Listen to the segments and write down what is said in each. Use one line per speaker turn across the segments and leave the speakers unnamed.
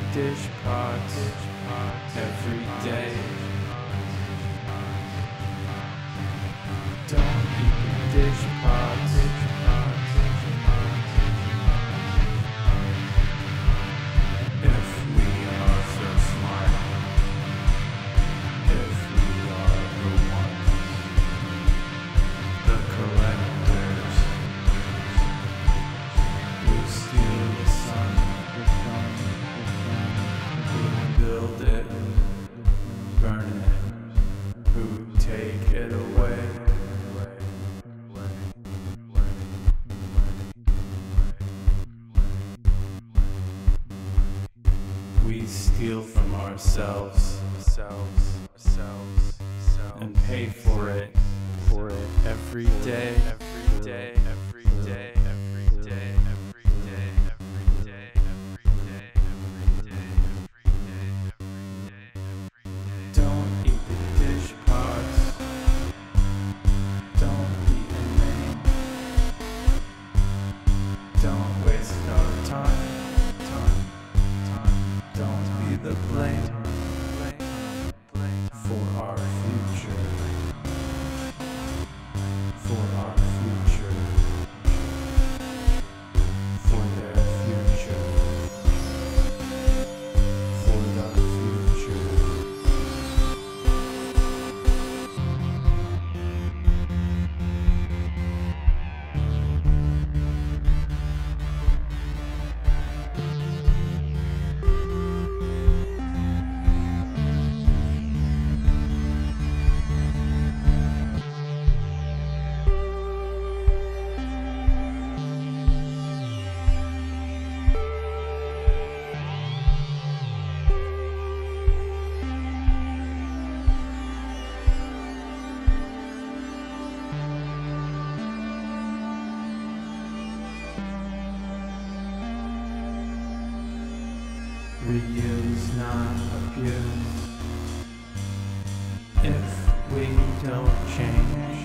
dish pots every day. Don't eat the dish pots. If we are so smart, if we are the ones, the collectors who steal the sun, who build it, burn it, who take it away. We steal from ourselves and pay for it every day. Don't eat the dish pots. Don't be a name. Don't waste our time. Don't be the blame for our future. For our future. For their future. For the future. Reuse, not abuse. If we don't change,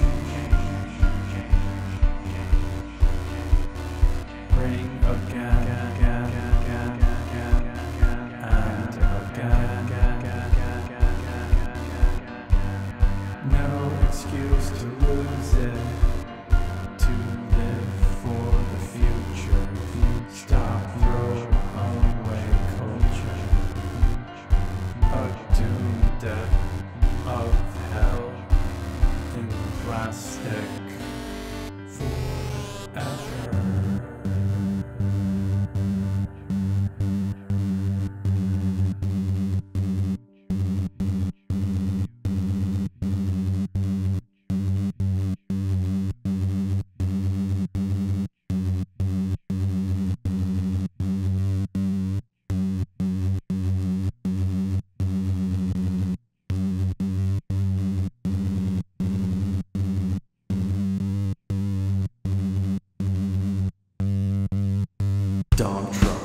bring again and again. No excuse to lose it, to live for the future. Stop, throw away culture, a doomed death of hell in plastic forever. Don't try.